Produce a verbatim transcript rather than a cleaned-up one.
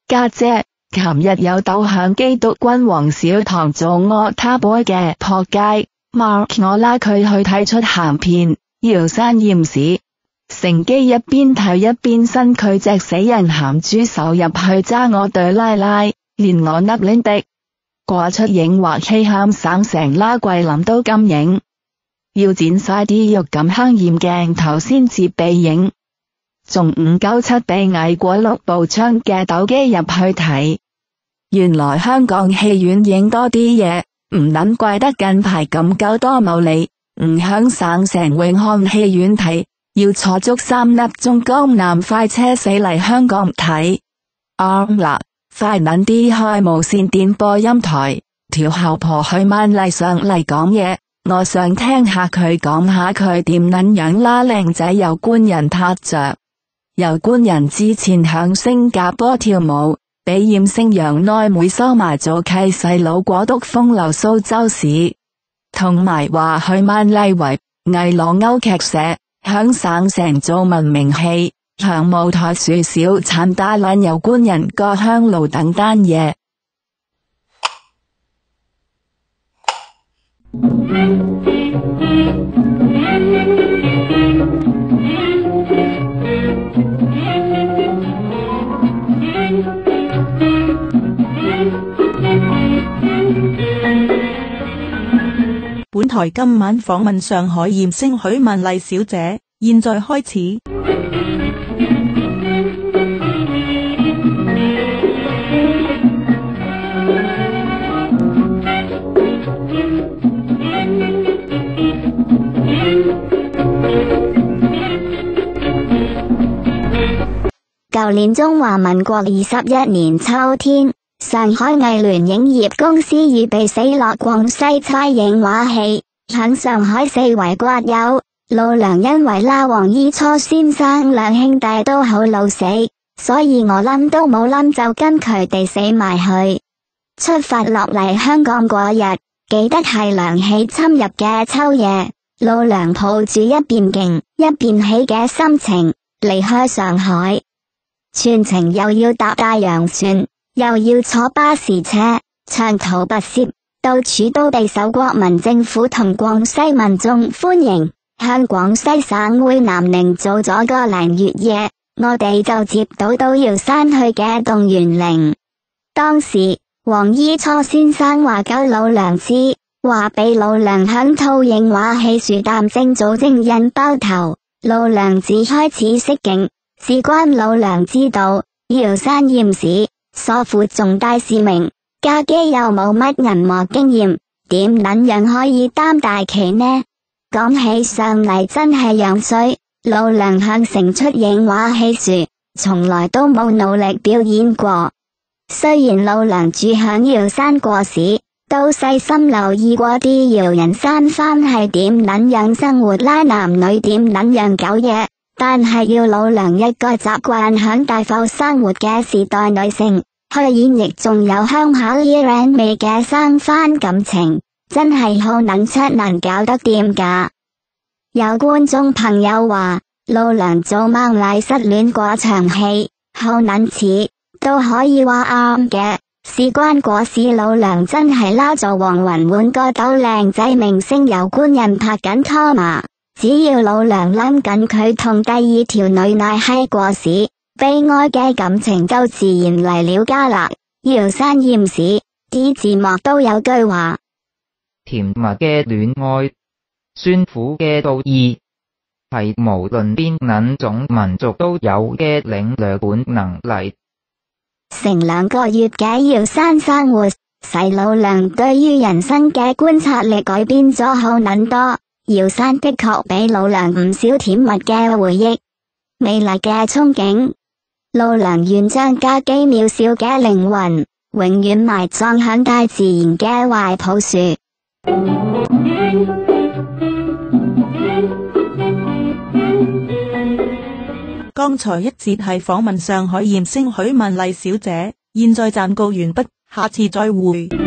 家姐，琴日有鬥向基督君王小堂做惡他波嘅撲街 Mark 我拉佢去睇出鹹片，搖山驗屎，乘機一邊睇一邊伸佢隻死人鹹豬手入去揸我對拉拉，連我粒拎的，掛出影或氣喊省成啦桂林都禁影，要剪晒啲肉咁香豔鏡頭先至被影。仲五九七被偽過六部槍嘅斗機入去睇，原來香港戲院影多啲嘢，唔撚怪得近排咁鳩多牟利，唔響省城永漢戲院睇，要坐足三粒鐘江南快車死嚟香港睇。啱啦，快撚啲開無線電播音台，條后婆許曼麗上嚟講嘢，我想聽下佢講下佢點撚樣啦。靚仔有官人撻着。有官人之前響新加坡跳舞，俾艷星楊內妹收埋做契細佬過督風流蘇州市，同埋話許曼麗為藝廊歐劇社，響省城做文明戲，響舞台樹小產大撚有官人過香爐等單嘢。 本台今晚訪問上海艷星許曼麗小姐，現在開始。 舊年中華民國二十一年秋天，上海藝聯影業公司預備死落廣西猜影畫戲，響上海四圍刮友。老娘因為啦黃伊初先生兩兄弟都好老死，所以我諗都冇諗就跟佢哋死埋去。出發落嚟香港嗰日，記得係涼氣侵入嘅秋夜，老娘抱住一邊勁一邊喜嘅心情離開上海，全程又要搭大洋船，又要坐巴士車，長途跋涉，到處都備受國民政府同廣西民眾歡迎。向廣西省會南寧做咗個零月夜，我哋就接到到瑤山去嘅動員令。當時黃伊初先生話夠老娘知，話俾老娘響套影畫戲樹擔正做證人包頭，老娘只開始識勁，事關老娘知道瑤山驗屎，所負重大使命，家基又冇乜銀幕經驗，點撚樣可以擔大旗呢？講起上嚟真係樣衰，老娘向成出影畫戲樹，從來都冇努力表演過。雖然老娘住響瑤山過時，都細心留意過啲瑤人山番係點撚樣生活啦，男女點撚樣搞嘢，但係要老娘一個習慣響大埠生活嘅時代女性去演繹仲有鄉下依然味嘅生番感情，真係好撚出難搞得掂㗎。有觀眾朋友話老娘做孟麗失戀過場戲，好撚似，都可以話啱嘅。事關嗰時老娘真係撈做黃雲換個斗靚仔明星有官人拍緊拖嘛，只要老娘諗緊佢同第二條女奶閪過時，悲哀嘅感情就自然嚟了家啦。瑤山驗屎啲字幕都有句話， 甜蜜嘅戀愛，酸苦嘅道義，係無論邊撚種民族都有嘅領略本能嚟。 成兩個月嘅瑤山生活，使老娘對於人生嘅觀察力改變咗好撚多。瑤山的確俾老娘唔少甜蜜嘅回憶，美麗嘅憧憬。老娘願將家基渺小嘅靈魂，永遠埋葬響大自然嘅懷抱樹。 剛才一節係訪問上海艷星許曼麗小姐，現在暫告完畢，下次再會。